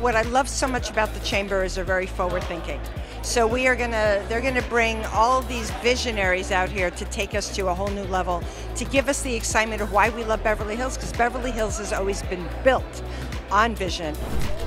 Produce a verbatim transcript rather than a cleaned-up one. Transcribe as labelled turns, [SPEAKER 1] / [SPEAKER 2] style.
[SPEAKER 1] what I love so much about the Chamber is they're very forward-thinking. So we are gonna, they're gonna bring all of these visionaries out here to take us to a whole new level, to give us the excitement of why we love Beverly Hills, because Beverly Hills has always been built on vision.